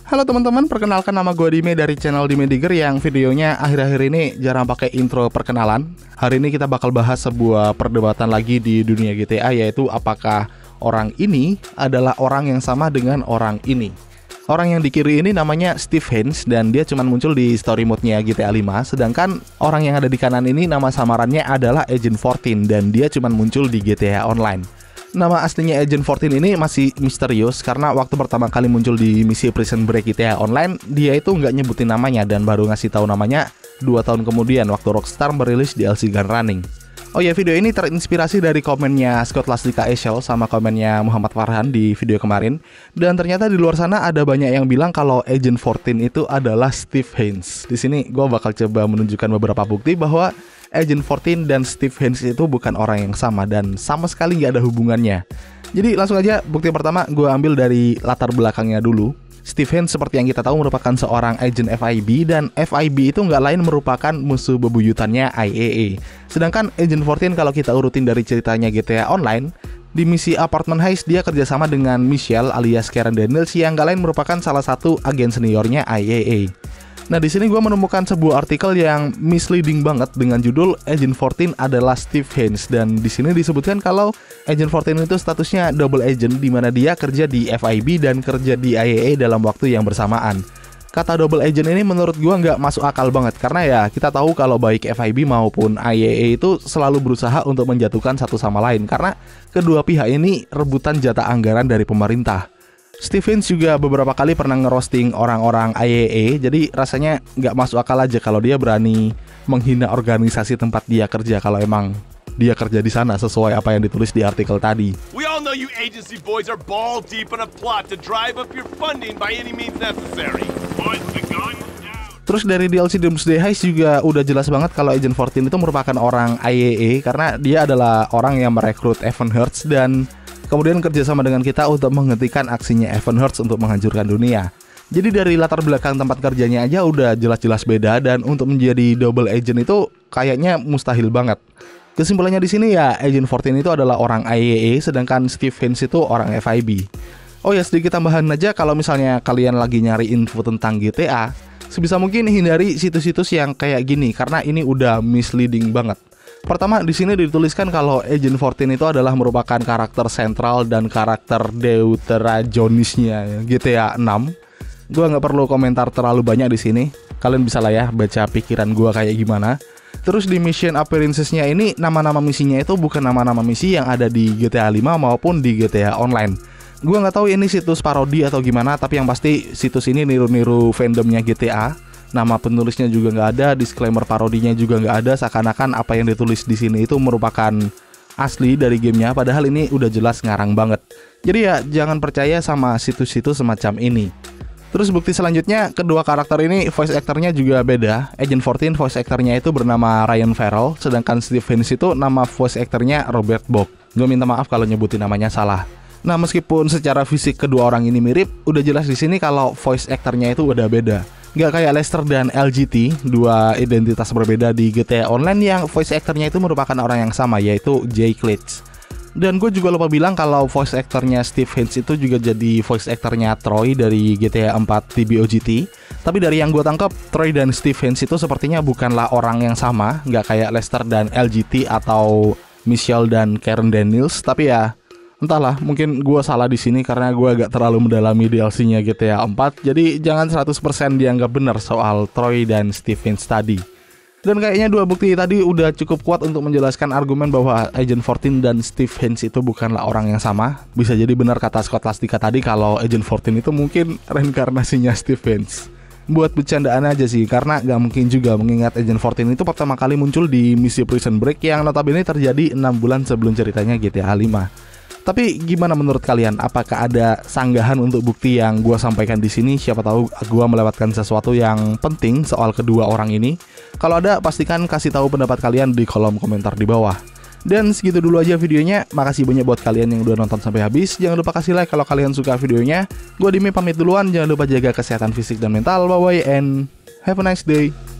Halo teman-teman, perkenalkan nama gue Dime dari channel Dime Digger yang videonya akhir-akhir ini jarang pakai intro perkenalan. Hari ini kita bakal bahas sebuah perdebatan lagi di dunia GTA, yaitu apakah orang ini adalah orang yang sama dengan orang ini. Orang yang di kiri ini namanya Steve Haynes dan dia cuma muncul di story mode-nya GTA 5. Sedangkan orang yang ada di kanan ini nama samarannya adalah Agent 14 dan dia cuma muncul di GTA Online. Nama aslinya Agent 14 ini masih misterius karena waktu pertama kali muncul di misi Prison Break GTA Online, dia itu nggak nyebutin namanya dan baru ngasih tahu namanya 2 tahun kemudian waktu Rockstar merilis DLC Gun Running. Oh ya, video ini terinspirasi dari komennya Scott Lasdika Eshel sama komennya Muhammad Farhan di video kemarin. Dan ternyata di luar sana ada banyak yang bilang kalau Agent 14 itu adalah Steve Haynes. Di sini gue bakal coba menunjukkan beberapa bukti bahwa Agent 14 dan Steve Haynes itu bukan orang yang sama dan sama sekali nggak ada hubungannya. Jadi langsung aja, bukti pertama gue ambil dari latar belakangnya dulu. Steve Haynes seperti yang kita tahu merupakan seorang agen FIB dan FIB itu nggak lain merupakan musuh bebuyutannya IAA. Sedangkan Agent 14 kalau kita urutin dari ceritanya GTA Online, di misi Apartment Heist dia kerjasama dengan Michelle alias Karen Daniels yang nggak lain merupakan salah satu agen seniornya IAA. Nah, di sini gue menemukan sebuah artikel yang misleading banget dengan judul Agent 14 adalah Steve Haynes, dan di sini disebutkan kalau Agent 14 itu statusnya double agent di mana dia kerja di FIB dan kerja di IAA dalam waktu yang bersamaan. Kata double agent ini menurut gue nggak masuk akal banget karena ya kita tahu kalau baik FIB maupun IAA itu selalu berusaha untuk menjatuhkan satu sama lain karena kedua pihak ini rebutan jatah anggaran dari pemerintah. Steve Haynes juga beberapa kali pernah ngerosting orang-orang IAA, jadi rasanya nggak masuk akal aja kalau dia berani menghina organisasi tempat dia kerja kalau emang dia kerja di sana sesuai apa yang ditulis di artikel tadi. We all know you agency boys are ball deep in a plot to drive up your funding by any means necessary. Boys, the gun down. Terus dari DLC Doomsday Heist juga udah jelas banget kalau Agent 14 itu merupakan orang IAA karena dia adalah orang yang merekrut Evan Hertz dan kemudian kerjasama dengan kita untuk menghentikan aksinya Evan Hertz untuk menghancurkan dunia. Jadi dari latar belakang tempat kerjanya aja udah jelas-jelas beda dan untuk menjadi double agent itu kayaknya mustahil banget. Kesimpulannya di sini ya Agent 14 itu adalah orang IAA sedangkan Steve Haynes itu orang FIB. Oh ya, sedikit tambahan aja, kalau misalnya kalian lagi nyari info tentang GTA, sebisa mungkin hindari situs-situs yang kayak gini karena ini udah misleading banget. Pertama, di sini dituliskan kalau Agent 14 itu adalah merupakan karakter sentral dan karakter deuterajonisnya GTA 6. Gua nggak perlu komentar terlalu banyak di sini. Kalian bisa lah ya baca pikiran gua kayak gimana. Terus di mission appearances-nya ini nama-nama misinya itu bukan nama-nama misi yang ada di GTA 5 maupun di GTA Online. Gua nggak tahu ini situs parodi atau gimana, tapi yang pasti situs ini niru-niru fandomnya GTA. Nama penulisnya juga nggak ada, disclaimer parodinya juga nggak ada, seakan-akan apa yang ditulis di sini itu merupakan asli dari gamenya, padahal ini udah jelas ngarang banget. Jadi ya jangan percaya sama situs-situs semacam ini. Terus bukti selanjutnya, kedua karakter ini voice actornya juga beda. Agent 14 voice actornya itu bernama Ryan Farrell, sedangkan Steve Haynes itu nama voice actornya Robert Bock. Gue minta maaf kalau nyebutin namanya salah. Nah, meskipun secara fisik kedua orang ini mirip, udah jelas di sini kalau voice actornya itu udah beda. Gak kayak Lester dan LGT, dua identitas berbeda di GTA Online yang voice actornya itu merupakan orang yang sama, yaitu Jay Klitsch. Dan gue juga lupa bilang kalau voice actornya Steve Haynes itu juga jadi voice actornya Troy dari GTA 4 TBOGT. Tapi dari yang gue tangkap, Troy dan Steve Haynes itu sepertinya bukanlah orang yang sama, gak kayak Lester dan LGT atau Michelle dan Karen Daniels. Tapi ya entahlah, mungkin gue salah di sini karena gue agak terlalu mendalami DLC-nya GTA 4. Jadi jangan 100% dianggap benar soal Troy dan Steve Haynes tadi. Dan kayaknya dua bukti tadi udah cukup kuat untuk menjelaskan argumen bahwa Agent 14 dan Steve Haynes itu bukanlah orang yang sama. Bisa jadi benar kata Scott Lasdika tadi kalau Agent 14 itu mungkin reinkarnasinya Steve Haynes. Buat bercandaan aja sih, karena gak mungkin juga mengingat Agent 14 itu pertama kali muncul di misi Prison Break yang notabene terjadi 6 bulan sebelum ceritanya GTA 5. Tapi gimana menurut kalian? Apakah ada sanggahan untuk bukti yang gue sampaikan di sini? Siapa tahu gue melewatkan sesuatu yang penting soal kedua orang ini. Kalau ada, pastikan kasih tahu pendapat kalian di kolom komentar di bawah. Dan segitu dulu aja videonya. Makasih banyak buat kalian yang udah nonton sampai habis. Jangan lupa kasih like kalau kalian suka videonya. Gue Dimi pamit duluan. Jangan lupa jaga kesehatan fisik dan mental. Bye bye and have a nice day.